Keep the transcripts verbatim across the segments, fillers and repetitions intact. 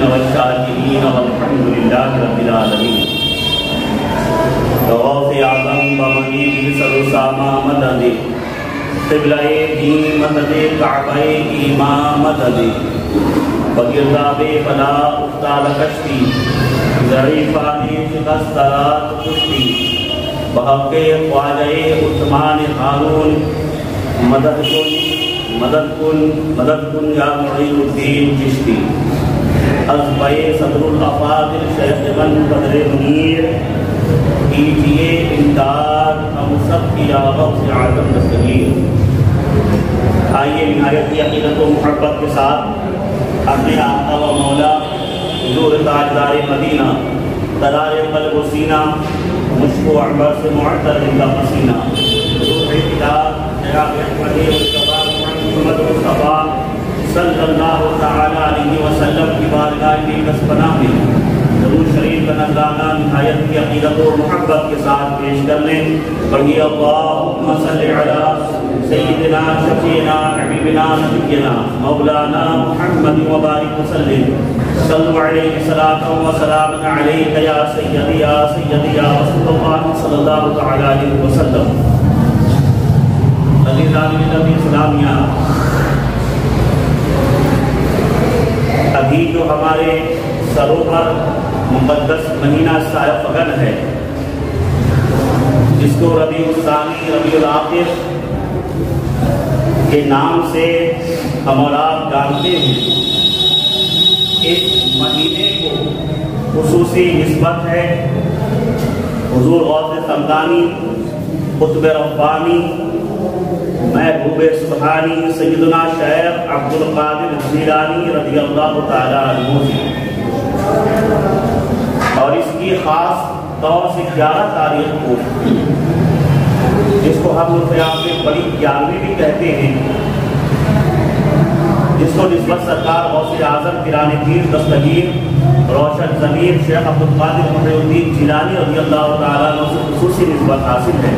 والشاكرين والحمد لله رب العالمين. غوث اعظم بمنی سرسامہ مدد قبلہ دین مدد کعبہ امام مدد بگرداب بلا افتاد کشتی ضعیفانی شکسترات کشتی بحق خواجہ عثمان ہارون مدد کن مدد کن مدد کن یا معین الدین چشتی ازبائے صدر الافاضل شیخ من قدر منیر کیجئے امداد ہم سب کی غوث اعظم دستگیر. آئیے نہایت کی عقیدت و محبت کے ساتھ اپنے آقا و مولا حضور تاجدار مدینہ قرار قلب و سینہ مشک و عنبر سے معطر ان کا پسینہ روح کتاب چراغ احمد مصطفیٰ محمد مصطفیٰ صلی اللہ تعالی علیہ وسلم کی بارگاہ میں کس پناہ میں درود شریف کا نذرانہ نہایت کی عقیدت و محبت کے ساتھ پیش کرنے پڑھیے اللہم صلی علی سیدنا شفیعنا حبیبنا نبینا مولانا محمد وبارک وسلم صلو علیہ صلاۃ و سلام علیک یا سیدی یا سیدی یا رسول اللہ صلی اللہ تعالی علیہ وسلم. عزیزان نبی اسلامیہ، ابھی جو ہمارے سروں پر مقدس مہینہ سایہ فگن ہے، جس کو ربیع الثانی ربیع الآخر کے نام سے ہم اور آپ جانتے ہیں، اس مہینے کو خصوصی نسبت ہے حضور غوث سمدانی قطب ربانی محبوب سبحانی سیدنا شیخ عبد القادر جیلانی رضی اللہ تعالیٰ عنہ سے، اور اس کی خاص طور سے گیارہ تاریخ کو، جس کو ہم لوگ بڑی گیارہویں بھی کہتے ہیں، جس کو نسبت سرکار غوث اعظم پیران پیر دستگیر روشن ضمیر شیخ عبد القادر محی الدین جیلانی رضی اللہ تعالیٰ عنہ سے خصوصی نسبت حاصل ہے.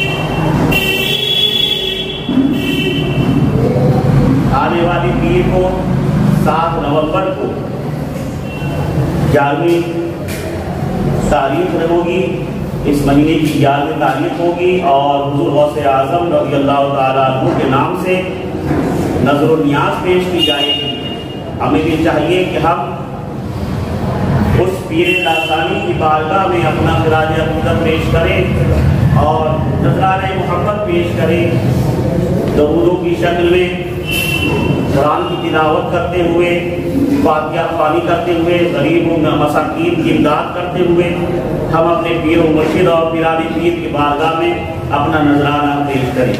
آنے والی پیر کو سات نومبر کو گیارہویں تاریخ ہوگی، اس مہینے کی گیارہویں تاریخ ہوگی، اور حضور غوث اعظم رضی اللہ تعالیٰ عنہ کے نام سے نظر و نیاز پیش کی جائے گی. ہمیں بھی چاہیے کہ ہم اس پیر لاسانی کی بارگاہ میں اپنا خراج عقیدت پیش کریں اور نذرانہ محبت پیش کریں، درودوں کی شکل میں قرآن کی تلاوت کرتے ہوئے، فاتحہ خوانی کرتے ہوئے، غریبوں مساکین کی امداد کرتے ہوئے ہم اپنے پیر و مرشد اور پیران پیر کی بارگاہ میں اپنا نذرانہ پیش کریں.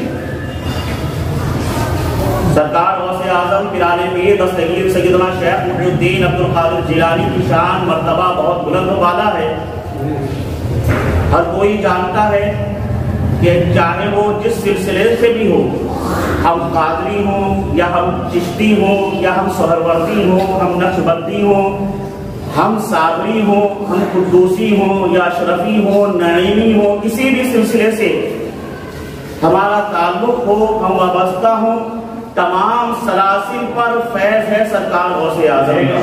سرکار غوث اعظم پیران پیر دستگیر سیدنا شیخ محی الدین عبد القادر جیلانی کی شان مرتبہ بہت بلند و بالا ہے. ہر کوئی جانتا ہے کہ چاہے وہ جس سلسلے سے بھی ہو، ہم قادری ہوں یا ہم چشتی ہوں یا ہم سہروردی ہوں، ہم نقشبندی ہوں، ہم صابری ہوں، ہم قدوسی ہوں یا اشرفی ہوں، نعیمی ہوں، کسی بھی سلسلے سے ہمارا تعلق ہو، ہم وابستہ ہوں، تمام سلاسل پر فیض ہے سرکار غوث اعظم کا.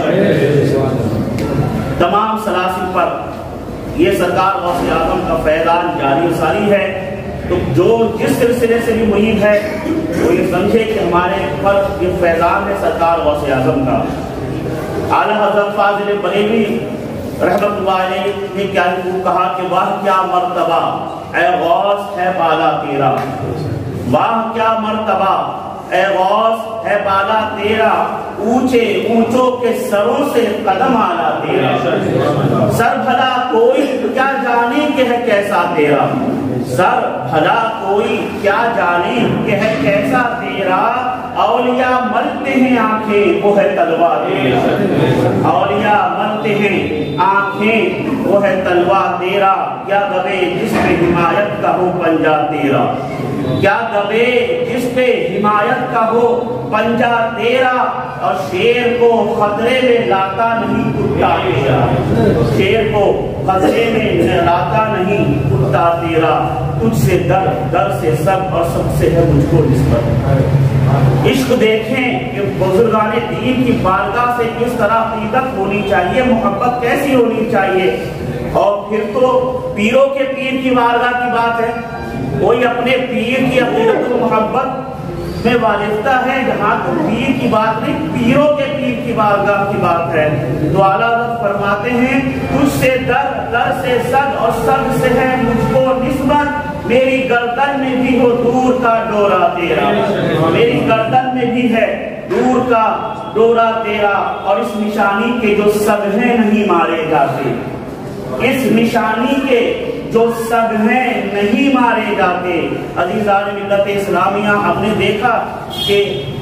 تمام سلاسل پر یہ سرکار غوث اعظم کا فیضان جاری و ساری ہے. تو جو جس سلسلے سے بھی محیط ہے وہ یہ سمجھے کہ ہمارے پر یہ فیضان ہے سرکار غوث اعظم کا. اعلیٰ حضرت فاضل بریلوی رحمت اللہ علیہ نے کیا کہا کہ واہ کیا مرتبہ اے غوث ہے بالا تیرا، واہ کیا مرتبہ اے غوث ہے بالا تیرا، اونچے اونچوں کے سروں سے قدم آنا تیرا، سر بھلا کوئی کیا جانے کہ ہے کیسا تیرا، سر بھلا کوئی کیا جانے کہ ہے کیسا تیرا، اولیاء ملتے ہیں آنکھیں وہ ہے تلوار تیرا، اولیاء ملتے ہیں آنکھیں وہ ہے تلوار تیرا، کیا دبے جس پہ حمایت کا ہو پنجہ تیرا، کیا دبے جس پہ حمایت کا ہو پنجہ تیرا، اور شیر کو خطرے میں لاتا نہیں کتا تیرا، شیر کو خطرے میں لاتا نہیں کتا تیرا، تجھ سے در در سے سب اور سب سے ہے مجھ کو نسبت. عشق دیکھیں کہ بزرگان دین کی بارگاہ سے کس طرح عقیدت ہونی چاہیے، محبت کیسی ہونی چاہیے۔ اور پھر تو پیروں کے پیر کی بارگاہ کی بات ہے، کوئی اپنے پیر کی عقیدت و محبت میں والفتہ ہے، جہاں تو پیر کی بات نہیں، پیروں کے پیر کی بارگاہ کی بات ہے۔ تو اعلیٰ حضرت فرماتے ہیں تجھ سے در، در سے سگ، اور سگ سے ہے مجھ کو نسبت، میری گردن میں بھی ہو دور کا ڈورا تیرا، میری گردن میں بھی ہے دور کا ڈورا تیرا، اور اس نشانی کے جو سگ ہیں نہیں مارے جاتے، اس نشانی کے جو سگ ہیں نہیں مارے جاتے۔ عزیزان ملت اسلامیہ، ہم نے دیکھا کہ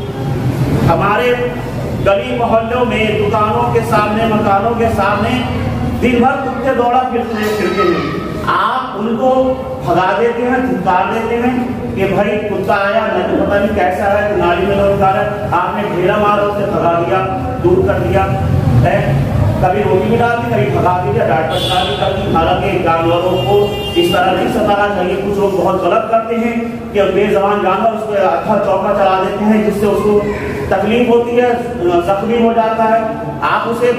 ہمارے گلی محلوں میں، دکانوں کے سامنے، مکانوں کے سامنے دن بھر کتے دوڑا پھرتے ہیں، آپ ان کو بھگا دیتے ہیں، دھکار دیتے ہیں کہ بھائی کتا آیا، میں تو پتہ نہیں کیسا ہے، نالی میں لوٹ رہا ہے، آپ نے ڈھیلا مارا، اسے بھگا دیا، دور کر دیا، کبھی روٹی بھی ڈال دی، کبھی بھگا دیا، ڈانٹ پٹکا بھی کر دی۔ حالانکہ جانوروں کو اس طرح نہیں ستانا چاہیے، کچھ لوگ بہت غلط کرتے ہیں کہ بے زبان جانور اس پہ اچھا چوکا چلا دیتے ہیں، جس سے اس کو تکلیف ہوتی ہے، زخمی ہو جاتا ہے۔ آپ اسے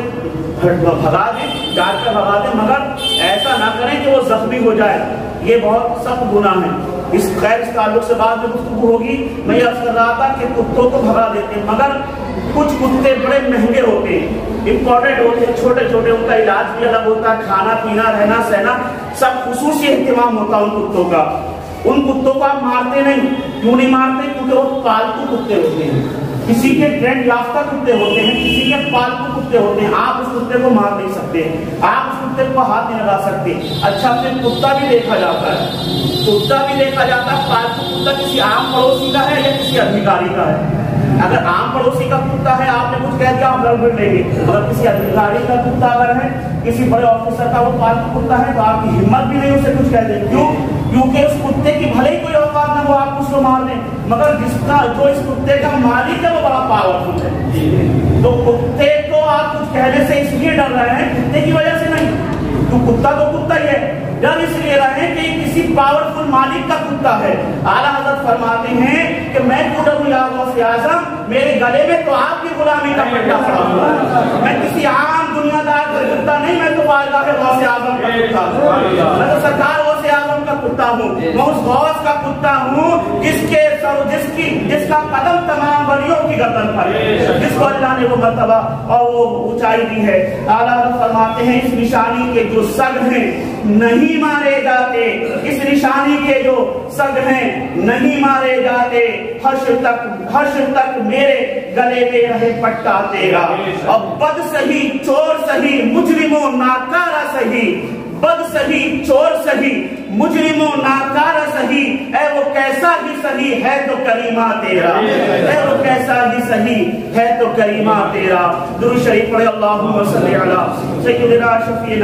بھگا دیں، ڈانٹ کر بھگا دیں، مگر ایسا نہ کریں کہ وہ زخمی ہو جائے، یہ بہت سخت گناہ ہے۔ اس خیر اس تعلق سے بعد میں گفتگو ہوگی۔ میں یہ عرض کر رہا تھا کہ کتوں کو بھگا دیتے ہیں، مگر کچھ کتے بڑے مہنگے ہوتے ہیں، امپورٹنٹ ہوتے ہیں، چھوٹے چھوٹے، ان کا علاج بھی الگ ہوتا ہے، کھانا پینا رہنا سہنا سب خصوصی اہتمام ہوتا ہے ان کتوں کا۔ ان کتوں کو آپ مارتے نہیں، کیوں نہیں مارتے؟ کیونکہ وہ پالتو کتے ہوتے ہیں، کسی کے ٹرینڈ یافتہ کتے ہوتے ہیں، کسی کے پالتو کتے ہوتے ہیں، آپ اس کتے کو مار نہیں سکتے، آپ اس کتے کو ہاتھ نہیں لگا سکتے۔ اچھا پھر کتا بھی دیکھا جاتا ہے، کتا بھی دیکھا جاتا ہے، پالتو کتا کسی عام پڑوسی کا ہے یا کسی ادھیکاری کا ہے۔ اگر عام پڑوسی کا کتا ہے، آپ نے کچھ کہہ دیا، ہم لڑ بڑ لیں گے، اگر کسی ادھیکاری کا کتا اگر ہے، کسی بڑے آفیسر کا وہ پالتو کتا ہے، تو آپ کی ہمت بھی نہیں اسے کچھ کہہ دیں۔ کیوں؟ کیونکہ اس کتے کی بھلے ہی کوئی اوقات نہ ہو آپ اس کو مار دیں، مگر جس کا جو اس کتے کا مالک ہے وہ بڑا پاورفل ہے، تو کتے کو آپ کچھ کہنے سے اس لیے ڈر رہے ہیں، کتے کی وجہ سے نہیں، تو کتا تو کتا ہی ہے، ڈر اس لیے رہے ہیں کہ کسی پاورفل مالک کا کتا ہے۔ اعلیٰ حضرت فرماتے ہیں کہ میں کیوں ڈروں یا غوث اعظم، میرے گلے میں تو آپ کی غلامی کا پٹا پڑا ہوا ہے، میں کسی عام دنیا دار کا کتا نہیں، میں تو بارگاہ غوث اعظم کا کتا ہوں، میں تو سرکار غوث اعظم کا کتا ہوں، میں اس غوث کا کتا ہوں جس کے سر جس کی جس کا قدم تمام ولیوں کی گردن پر ہے، جس کو اللہ نے وہ مرتبہ اور وہ اونچائی دی ہے۔ اعلیٰ حضرت فرماتے ہیں اس نشانی کے جو سگ ہیں نہیں مارے جاتے، اس نشانی کے جو سگ ہیں نہیں مارے جاتے، حشر تک حشر تک میرے گلے میں رہے پٹا تیرا، اور بد سہی چور سہی مجرموں ناکارہ سہی، بد سہی چور سہی مجرموں ناکارہ سہی، اے وہ کیسا ہی سہی ہے تو کریمہ تیرا، اے وہ کیسا ہی سہی ہے تو کریمہ تیرا۔ درود شریف پڑھے، اللہم صلی علی سیدنا شفیعنا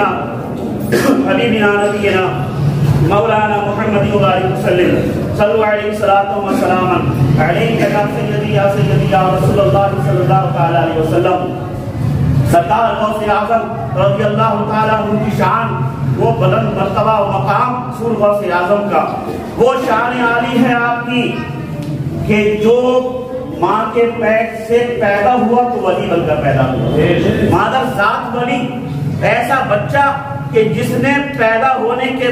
حبیبنا نبینا مولانا محمد و آلہ وسلم، صلو علیہ الصلاۃ والسلام علیک یا سیدی یا سیدی یا رسول اللہ صلی اللہ تعالی علیہ وسلم۔ سرکار غوث اعظم رضی اللہ تعالیٰ عنہ کی شان، وہ بلند مرتبہ و مقام سور غوث اعظم کا، وہ شان عالی ہے آپ کی کہ جو ماں کے پیٹ سے پیدا ہوا تو ولی بن کر پیدا ہوا، مادر ذات ولی، ایسا بچہ کہ جس نے پیدا ہونے کے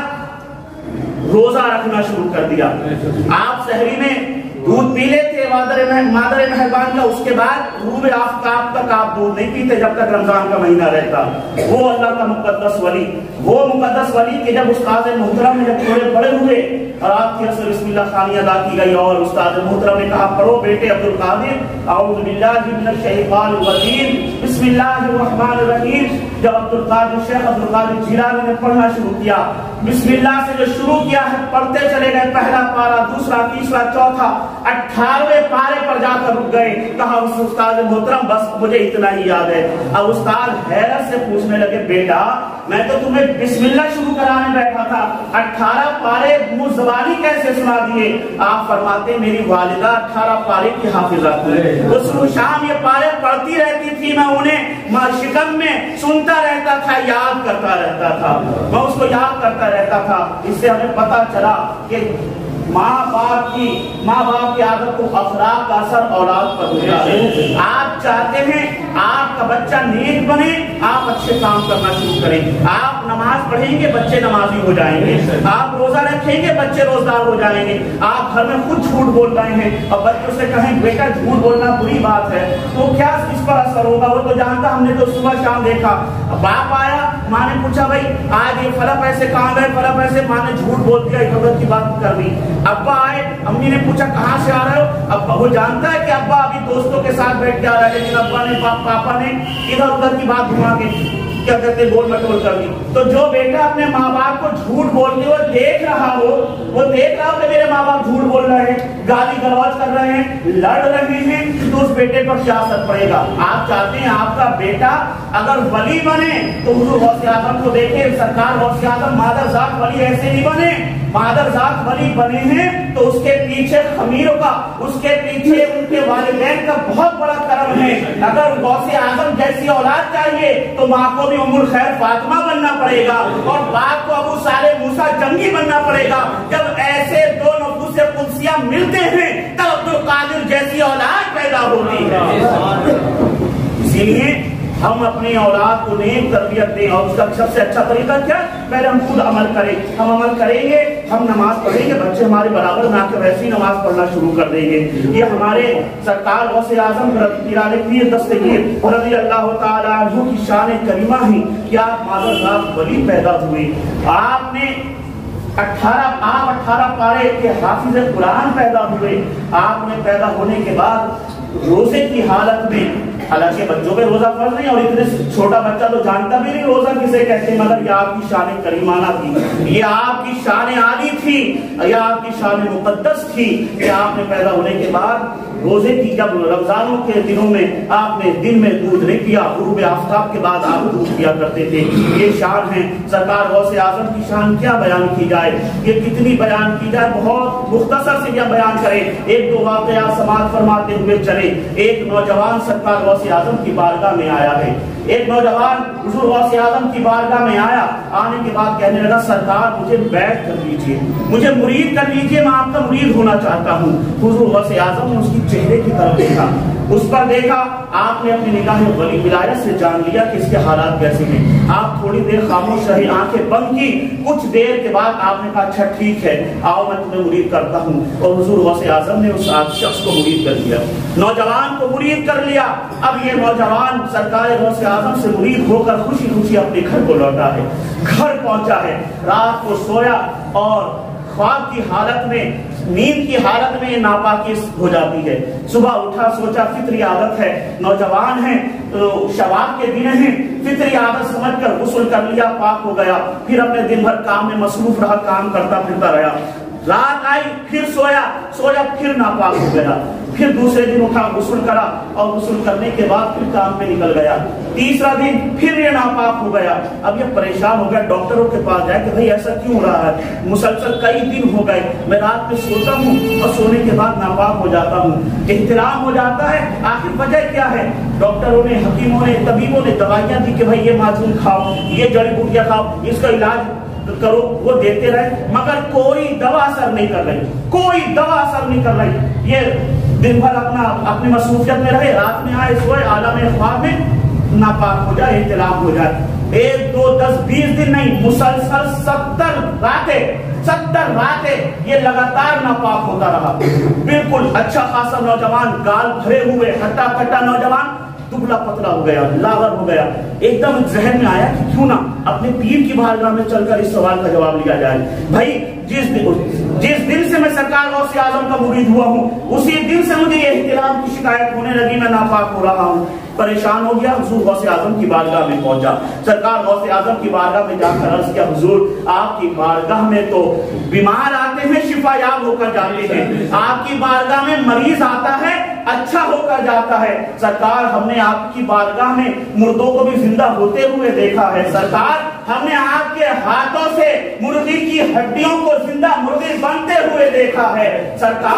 بعد روزہ رکھنا شروع کر دیا۔ آپ سحری میں دودھ پی لیتے مادر مادر مہربان کا، اس کے بعد غروب آفتاب تک آپ دودھ نہیں پیتے جب تک رمضان کا مہینہ رہتا۔ وہ اللہ کا مقدس ولی، وہ مقدس ولی کہ جب استاد محترم میں جب تھوڑے بڑے ہوئے اور آپ کی رسول بسم اللہ خوانی ادا کی گئی اور استاد محترم نے کہا پڑھو بیٹے عبد القادر اعوذ باللہ من الشیطان الرجیم بسم اللہ الرحمن الرحیم، جب عبد القادر شیخ عبد القادر جیلانی نے پڑھنا شروع کیا، بسم اللہ سے جو شروع کیا ہے پڑھتے چلے گئے، پہلا پارا، دوسرا، تیسرا، چوتھا، اٹھارہویں پارے پر جا کر رک گئے، کہا اس استاد محترم بس مجھے اتنا ہی یاد ہے۔ اب استاد حیرت سے پوچھنے لگے بیٹا میں تو تمہیں بسم اللہ شروع کرانے بیٹھا تھا، اٹھارہ پارے منہ زبانی کیسے سنا دیے؟ آپ فرماتے میری والدہ اٹھارہ پارے کی حافظہ تھی، وہ صبح شام یہ پارے پڑھتی رہتی تھی، میں انہیں شکم میں سنتا رہتا تھا، یاد کرتا رہتا تھا، میں اس کو یاد کرتا رہتا تھا۔ اس سے ہمیں پتا چلا کہ ماں باپ کی ماں باپ کی عادت کو اخلاق کا اثر اولاد پر ہوتا ہے. آپ چاہتے ہیں آپ کا بچہ نیک بنے, آپ اچھے کام کرنا شروع کریں. آپ نماز پڑھیں گے بچے نمازی ہو جائیں گے, آپ روزہ رکھیں گے بچے روزدار ہو جائیں گے. آپ گھر میں خود جھوٹ بول رہے ہیں اور بچوں سے کہیں بیٹا جھوٹ بولنا بری بات ہے, تو کیا اس پر اثر ہوگا؟ وہ تو جانتا, ہم نے تو صبح شام دیکھا. باپ آیا, ماں نے پوچھا بھائی آج یہ فلاں پیسے کہاں گئے, فلاں پیسے, ماں نے جھوٹ بول دیا, ایک وقت کی بات کر دی. ابا آئے, امی نے پوچھا کہاں سے آ رہے ہو؟ ابا وہ جانتا ہے کہ ابا ابھی دوستوں کے ساتھ بیٹھ کے آ رہا ہے, لیکن ابا نے پاپا نے ادھر ادھر کی بات گھما کے کیا کہتے ہیں گول مٹول کر دی. تو جو بیٹا اپنے ماں باپ کو جھوٹ بولتے ہوئے دیکھ رہا ہو, وہ دیکھ رہا ہو کہ میرے ماں باپ جھوٹ بول رہے ہیں, گالی گلوچ کر رہے ہیں, لڑ رہے ہیں, تو اس بیٹے پر کیا اثر پڑے گا؟ آپ چاہتے ہیں آپ کا بیٹا اگر ولی بنے تو حضور غوث اعظم کو دیکھیں, سرکار غوث اعظم مادر ذات ولی ایسے نہیں بنے. مادر ذات ولی بنے ہیں تو اس کے پیچھے خمیروں کا, اس کے پیچھے ان کے والدین کا بہت بڑا کرم ہے. اگر غوث اعظم جیسی اولاد چاہیے تو ماں کو بھی ام الخیر فاطمہ بننا پڑے گا اور باپ کو ابو صالح موسیٰ جنگی بننا پڑے گا. جب ایسے دو نفوس قدسیہ ملتے ہیں تب عبد القادر جیسی اولاد پیدا ہوتی ہے. اسی لیے ہم اپنی اولاد کو نیک تربیت دیں, اور اس کا سب سے اچھا طریقہ کیا؟ پہلے ہم خود عمل کریں. ہم عمل کریں گے, ہم نماز پڑھیں گے, بچے ہمارے برابر نہ کے ویسی نماز پڑھنا شروع کر دیں گے. یہ ہمارے سرکار غوث اعظم پیران پیر دستگیر رضی اللہ تعالیٰ عنہ کی شان کریمہ ہے کہ آپ مادر ذات ولی پیدا ہوئے. آپ نے اٹھارہ آپ اٹھارہ پارے کے حافظ قرآن پیدا ہوئے. آپ نے پیدا ہونے کے بعد روزے کی حالت میں, حالانکہ بچوں پہ روزہ فرض نہیں, اور اتنے چھوٹا بچہ تو جانتا بھی نہیں روزہ کسے کہتے ہیں, مگر یہ آپ کی شان کریمانہ تھی, یہ آپ کی شان عالی تھی, یہ آپ کی شان مقدس تھی کہ آپ نے پیدا ہونے کے بعد روزے کی, جب رمضانوں کے دنوں میں آپ نے دن میں دودھ نہیں پیا, غروب آفتاب کے بعد آپ دودھ پیا کرتے تھے. یہ شان ہے سرکار غوث اعظم کی شان. کیا بیان کی جائے, یہ کتنی بیان کی جائے, بہت مختصر سے کیا بیان کریں. ایک دو واقعات سماعت فرماتے ہوئے چلے. ایک نوجوان سرکار غوث اعظم کی بارگاہ میں آیا ہے. ایک نوجوان حضور غوث اعظم کی بارگاہ میں آیا, آنے کے بعد کہنے لگا سرکار مجھے بیعت کر لیجئے, مجھے مرید کر لیجئے, میں آپ کا مرید ہونا چاہتا ہوں. حضور غوث اعظم نے اس کی چہرے کی طرف دیکھا, اس پر دیکھا, آپ نے اپنی نگاہ ولی ولایت سے جان لیا کہ اس کے حالات کیسے ہیں. آپ تھوڑی دیر خاموش رہے, آنکھیں بند کی, کچھ دیر کے بعد آپ نے کہا اچھا ٹھیک ہے آؤ میں تمہیں مرید کرتا ہوں. اور حضور غوث اعظم نے اس شخص کو مرید کر دیا, نوجوان کو مرید کر لیا. اب یہ نوجوان سرکار غوث اعظم سے مرید ہو کر خوشی خوشی اپنے گھر کو لوٹا ہے, گھر پہنچا ہے. رات کو سویا اور خواب کی حالت میں, نیند کی حالت میں ناپاکی ہو جاتی ہے. صبح اٹھا, سوچا فطری عادت ہے, نوجوان ہیں, شباب کے دن ہیں, فطری عادت سمجھ کر غسل کر لیا, پاک ہو گیا. پھر اپنے دن بھر کام میں مصروف رہا, کام کرتا پھرتا رہا. رات آئی, پھر سویا, سویا پھر ناپاک ہو گیا. پھر دوسرے دن اٹھا, غسل کرا, اور غسل کرنے کے بعد پھر کام پہ نکل گیا. تیسرا دن پھر یہ ناپاک ہو گیا. اب یہ پریشان ہو گیا, ڈاکٹروں کے پاس جائے کہ بھئی ایسا کیوں ہو رہا ہے, مسلسل کئی دن ہو گئے, میں رات میں سوتا ہوں اور سونے کے بعد ناپاک ہو جاتا ہوں, احترام ہو جاتا ہے, آخر وجہ کیا ہے؟ ڈاکٹروں نے, حکیموں نے, طبیبوں نے دوائیاں دی کہ بھئی یہ معجون کھاؤ, یہ جڑی بوٹیاں کھاؤ, اس کا علاج کرو, وہ دیتے رہے, مگر کوئی دوا اثر نہیں کر رہی, کوئی دوا اثر نہیں کر رہی. یہ دن بھر اپنا اپنی مصروفیت میں رہے, رات میں آئے, سوئے, عالم خواب میں ناپاک ہو جائے, احتلام ہو جائے. ایک دو دس بیس دن نہیں, مسلسل ستر راتیں ستر راتیں یہ لگاتار ناپاک ہوتا رہا. بالکل اچھا خاصا نوجوان, گال بھرے ہوئے, ہٹا کٹا نوجوان, دبلا پتلا ہو گیا, لاغر ہو گیا. ایک دم ذہن میں آیا کہ کیوں نہ اپنے پیر کی بارگاہ میں چل کر اس سوال کا جواب لیا جائے. بھائی جس دن جس دن سے میں سرکار غوث اعظم کا مرید ہوا ہوں, اسی دن سے مجھے یہ احترام کی شکایت ہونے لگی, میں ناپاک ہو رہا ہوں. پریشان ہو گیا, حضور غوث اعظم کی بارگاہ میں پہنچا. سرکار غوث اعظم کی بارگاہ میں جا کر عرض کیا, حضور آپ کی بارگاہ میں تو بیمار آتے ہیں, شفا یاب ہو کر جاتے ہیں, آپ کی بارگاہ میں مریض آتا ہے, اچھا ہو کر جاتا ہے. سرکار ہم نے آپ کی بارگاہ میں مردوں کو بھی زندہ ہوتے ہوئے دیکھا ہے. سرکار ہم نے آپ کے ہاتھوں سے مرغی کی ہڈیوں کو زندہ مرغی بنتے ہوئے دیکھا ہے. سرکار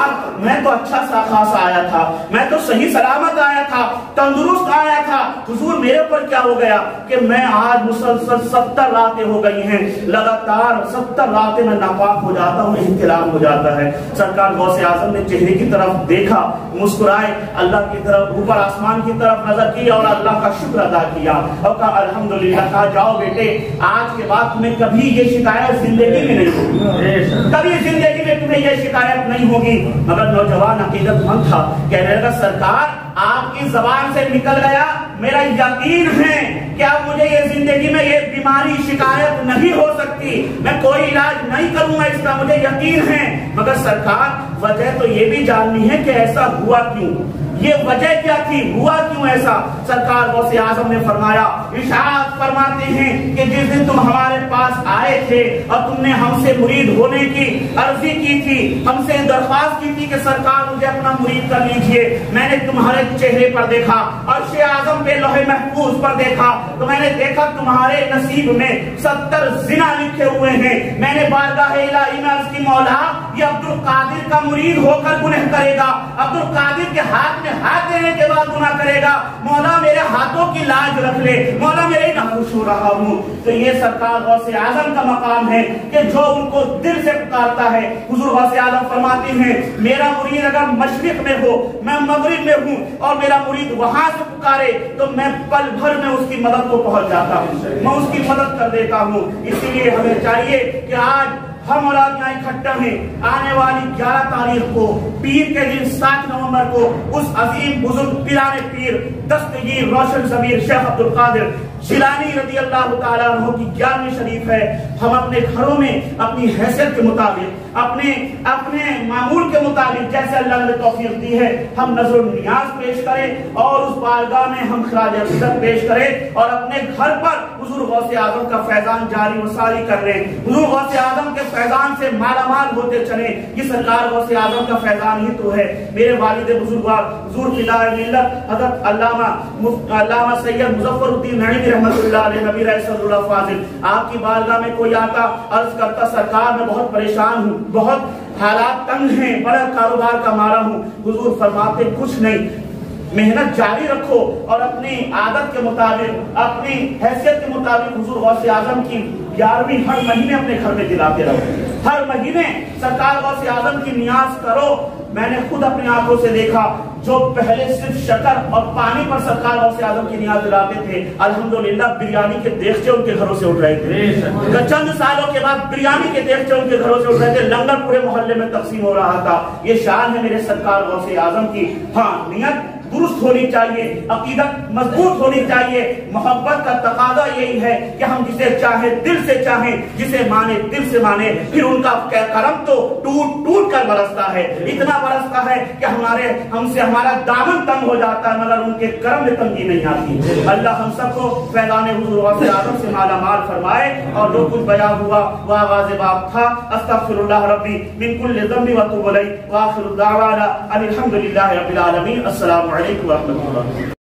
میں تو اچھا سا خاصا آیا تھا، میں تو صحیح سلامت آیا تھا، تندرست آیا تھا، حضور میرے پر کیا ہو گیا کہ میں آج مسلسل ستر راتیں ہو گئی ہیں، لگاتار ستر راتیں میں ناپاک ہو جاتا ہوں، احتلام ہو جاتا ہے۔ سرکار غوث اعظم نے چہرے کی طرف دیکھا، مسکرائے، اللہ کی طرف اوپر آسمان کی طرف نظر کی اور اللہ کا شکر ادا کیا اور کہا الحمدللہ، کہا جاؤ بیٹے آج کے بعد تمہیں کبھی یہ شکایت زندگی میں نہیں ہوگی، کبھی زندگی میں تمہیں یہ شکایت نہیں ہوگی۔ مگر نوجوان عقیدت مند تھا، کہنے لگا سرکار آپ کی زبان سے نکل گیا، میرا یقین ہے کہ اب مجھے یہ زندگی میں یہ بیماری شکایت نہیں ہو سکتی، میں کوئی علاج نہیں کروں گا، اس کا مجھے یقین ہے۔ مگر سرکار وجہ تو یہ بھی جاننی ہے کہ ایسا ہوا کیوں، یہ وجہ کیا تھی، ہوا کیوں ایسا؟ سرکار غوث اعظم نے فرمایا، ارشاد فرماتے ہیں کہ جس دن تم ہمارے پاس آئے تھے اور تم نے ہم سے مرید ہونے کی عرضی کی تھی، ہم سے درخواست کی تھی کہ سرکار مجھے اپنا مرید کر لیجئے، میں نے تمہارے چہرے پر دیکھا، عرش اعظم پہ لوح محفوظ پر دیکھا تو میں نے دیکھا تمہارے نصیب میں ستر زنا لکھے ہوئے ہیں۔ میں نے بارگاہ الہی میں عرض کی مولا یہ عبد القادر کا مرید ہو کر گناہ کرے گا، عبد القادر کے ہاتھ میں ہاتھ دینے کے بعد گناہ کرے گا، مولا میرے ہاتھوں کی لاج رکھ لے، مولا میرے ناخوش ہو رہا ہوں۔ تو یہ سرکار غوث اعظم کا مقام ہے کہ جو ان کو دل سے پکارتا ہے۔ حضور غوث اعظم فرماتے ہیں میرا مرید اگر مشرق میں ہو، میں مغرب میں ہوں اور میرا مرید وہاں سے پکارے تو میں پل بھر میں اس کی مدد کو پہنچ جاتا ہوں، میں اس کی مدد کر دیتا ہوں۔ اسی لیے ہمیں چاہیے کہ آج ہم اور آپ یہاں اکٹھا ہیں، آنے والی گیارہ تاریخ کو پیر کے دن سات نومبر کو اس عظیم بزرگ پیران پیر دستگیر روشن ضمیر شیخ عبد القادر جیلانی رضی اللہ تعالیٰ عنہ کی گیارہویں شریف ہے۔ ہم اپنے گھروں میں اپنی حیثیت کے مطابق، اپنے اپنے معمول کے مطابق جیسے اللہ نے توفیق دی ہے ہم نظر و نیاز پیش کریں اور اس بارگاہ میں ہم خراج عقیدت پیش کریں اور اپنے گھر پر حضور غوث اعظم کا فیضان جاری و ساری کر لیں، حضور غوث اعظم کے فیضان سے مالا مال ہوتے چلیں۔ یہ سرکار غوث اعظم کا فیضان ہی تو ہے۔ میرے والد بزرگوار حضور فدائے ملت حضرت علامہ علامہ سید مظفر الدین نعیمی رحمۃ اللہ علیہ نبی رسول اللہ فاضل، آپ کی بارگاہ میں کوئی آتا عرض کرتا سرکار میں بہت پریشان ہوں، بہت حالات تنگ ہیں، بڑا کاروبار کا مارا ہوں، حضور فرماتے کچھ نہیں، محنت جاری رکھو اور اپنی عادت کے مطابق، اپنی حیثیت کے مطابق حضور غوث اعظم کی گیارہویں ہر مہینے اپنے گھر میں دلاتے رہو، ہر مہینے سرکار غوث اعظم کی نیاز کرو۔ میں نے خود اپنی آنکھوں سے دیکھا جو پہلے صرف شکر اور پانی پر سرکار غوث اعظم کی نیاز دلاتے تھے، الحمدللہ بریانی کے دیگچے ان کے گھروں سے اٹھ رہے تھے، چند سالوں کے بعد بریانی کے دیگچے ان کے گھروں سے اٹھ رہے تھے، لنگر پورے محلے میں تقسیم ہو رہا تھا۔ یہ شان ہے میرے سرکار غوث اعظم کی۔ ہاں نیت درست ہونی چاہیے، عقیدت مضبوط ہونی چاہیے، محبت کا تقاضا یہی ہے کہ ہم جسے چاہیں دل سے چاہیں، جسے مانے دل سے مانے، پھر ان کا کرم تو ٹوٹ ٹوٹ کر برستا ہے، اتنا برستا ہے کہ ہمارے ہم سے ہمارا دامن تنگ ہو جاتا ہے مگر ان کے کرم میں تنگی نہیں آتی۔ اللہ ہم سب کو فیضان حضور غوث اعظم سے مالا مال فرمائے اور جو کچھ بیان ہوا وہ آغاز باب تھا۔ استغفر اللہ ربی من کل ذنب واتوب الیہ وآخر دعوانا ان الحمد للہ رب العالمین۔ السلام علیکم ورحمۃ اللہ۔